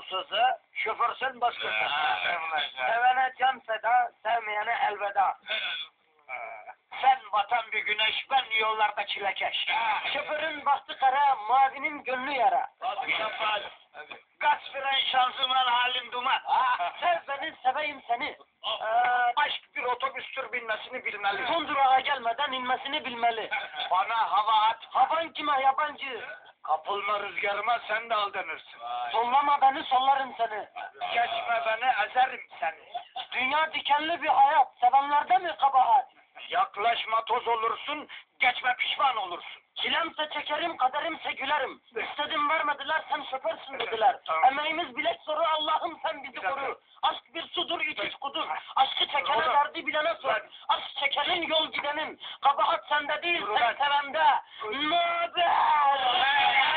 sözü, şoförsün başkası. Sevene can feda, sevmeyene elveda. Sen batan bir güneş, ben yollarda çilekeş. Şoförün bahtı kara, mavinin gönlü yara. Gaz fren şanzıman halin duman. Sev beni, seveyim seni. Aşk bir otobüstür, binmesini bilmeli. Son durağa gelmeden inmesini bilmeli. Bana hava at. Havan kime yabancı? Kapılma rüzgarıma, sen de aldanırsın. Sollama beni, sollarım seni. Geçme beni, ezerim seni. Dünya dikenli bir hayat, sevenlerde mi kabahat? Yaklaşma toz olursun, geçme pişman olursun. Çilemse çekerim, kaderimse gülerim. İstedim vermediler, sen şoförsün dediler. Emeğimiz bilek zoru, Allah'ım sen bizi koru. Aşk bir sudur, iç iç kudur. Aşkı çekene, derdi bilene sor. Aşk çekenin, yol gidenin. Kabahat sende değil, sen sevende. Ne haber?